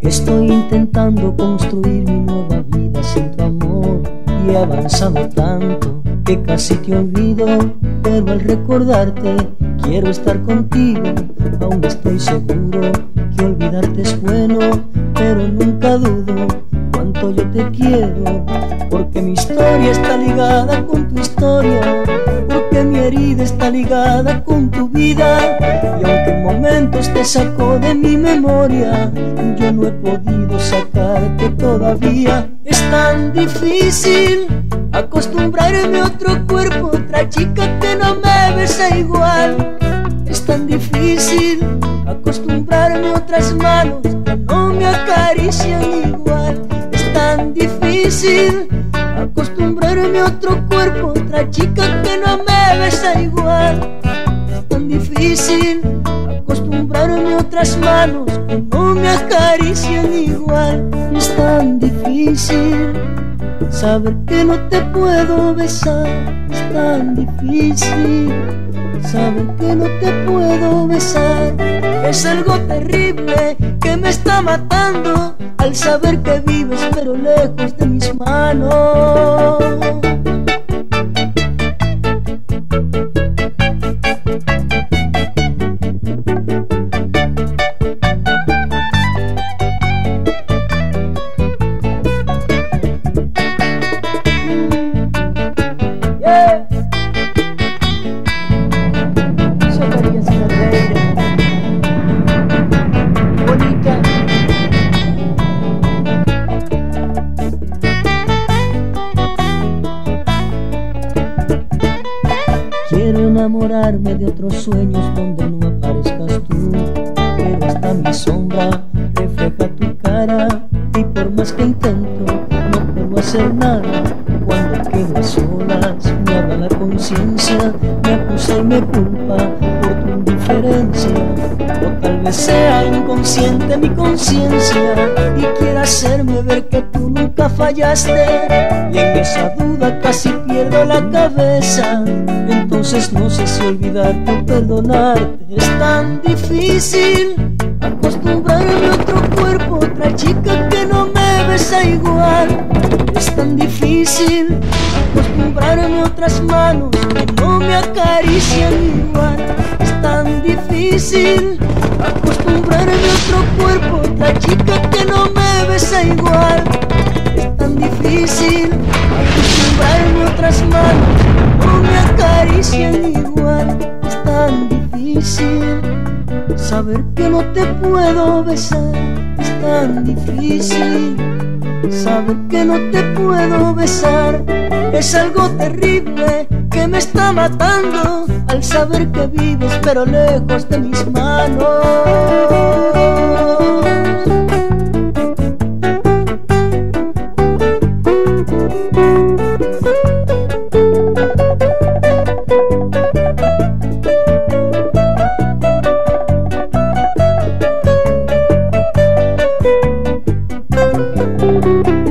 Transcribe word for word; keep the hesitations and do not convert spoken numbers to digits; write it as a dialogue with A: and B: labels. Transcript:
A: Estoy intentando construir mi nueva vida sin tu amor y he avanzado tanto que casi te olvido, pero al recordarte quiero estar contigo. Aún estoy seguro que olvidarte es bueno, pero nunca dudo cuánto yo te quiero, porque mi historia está ligada con tu historia, porque mi herida está ligada con tu vida, y aunque en momentos te saco de mi memoria, yo no he podido sacarte todavía. Es tan difícil acostumbrarme a otro cuerpo, otra chica que no me besa igual. Es tan difícil acostumbrarme a otras manos que no me acarician igual. Es tan difícil acostumbrarme a otro cuerpo, otra chica que no me besa igual. Es tan difícil acostumbrarme a otras manos que no me acarician igual. Es tan difícil saber que no te puedo besar. Es tan difícil saber que no te puedo besar. Es algo terrible que me está matando al saber que vives pero lejos de mis manos. Quiero enamorarme de otros sueños donde no aparezcas tú, pero hasta mi sombra refleja tu cara, y por más que intento no puedo hacer nada. Cuando quedo a solas me habla la conciencia, me acusa y me culpa por tu indiferencia, o tal vez sea inconsciente mi conciencia y quiera hacerme ver que tú nunca fallaste, y en esa duda casi pierdo la cabeza. Entonces no sé si olvidarte o perdonarte. Es tan difícil acostumbrarme a otro cuerpo, otra chica que no me besa igual. Es tan difícil acostumbrarme a otras manos que no me acarician igual. Es tan difícil acostumbrarme a otro cuerpo, otra chica que no me besa igual. Es tan difícil acostumbrarme a otras manos que no me acarician igual. Es tan difícil saber que no te puedo besar. Es tan difícil saber que no te puedo besar. Es algo terrible que me está matando al saber que vives pero lejos de mis manos.
B: Thank you.